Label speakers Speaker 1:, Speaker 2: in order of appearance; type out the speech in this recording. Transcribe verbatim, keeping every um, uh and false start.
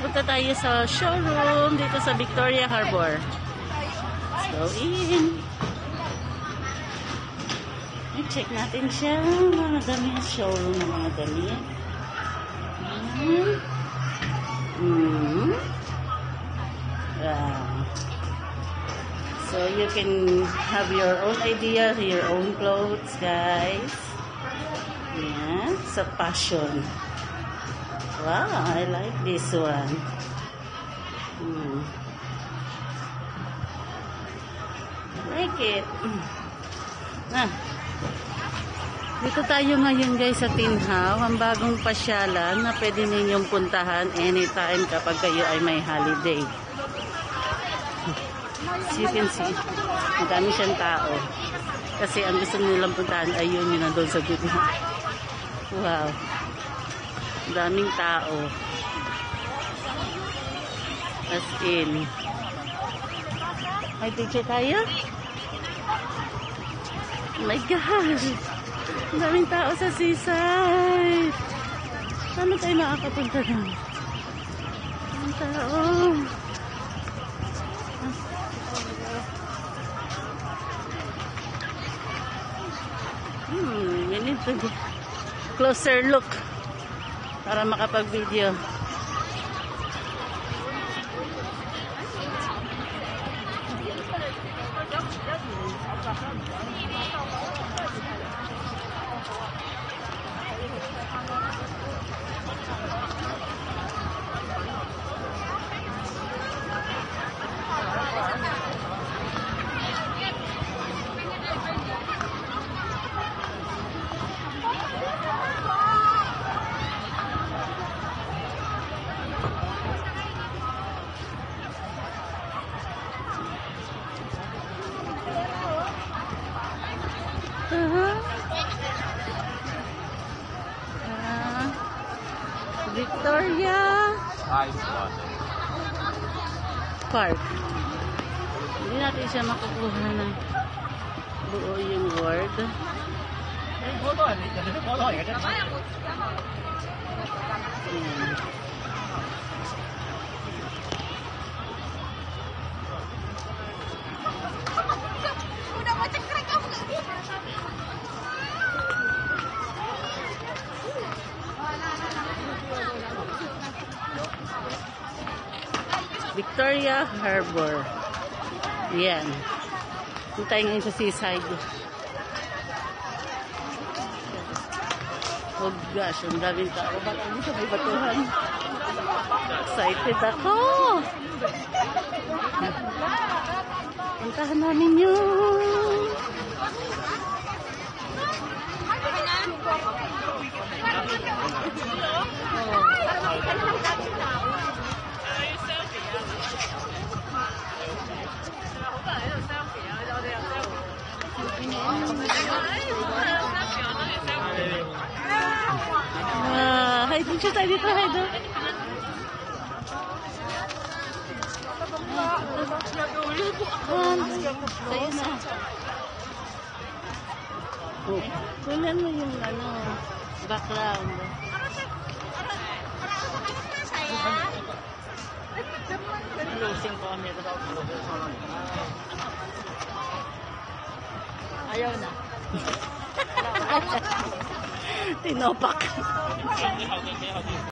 Speaker 1: punta tayo sa showroom dito sa Victoria Harbor. Let's go in. I-check natin siya. Mga dami yung showroom ng mga dami. Hmm. Hmm. Wow. So you can have your own idea, your own clothes, guys. Yeah, sa fashion. Wow, I like this one. Hmm. Like it. Ah. Dito tayo ngayon guys sa Tinhaw, ang bagong pasyalan na pwede ninyong puntahan anytime kapag kayo ay may holiday. As you can see, madami siyang tao. Kasi ang gusto nilang puntahan ay yun yun nandun sa gitna. Wow. Daming tao. As in. May picture tayo? Oh my gosh. Daming tao sa seaside. Saan tayo makakapunta doon? Daming tao. Hmm, we need to get closer look para makapag-video. Uh-huh. Uh, Victoria Park. Hindi natin siya makukuha ng buo yung word. Hmm. Victoria Harbor. Yan. Punta tayo ngayon sa seaside. Oh gosh, ang daming tao. Bakit dito may batuhan? Excited ako! Puntahan namin yun! Ah, hi, picture tayo dito, hi do. Sa'yo na. Oh, kunan mo yung ano, background. Ayaw na. Tinopak.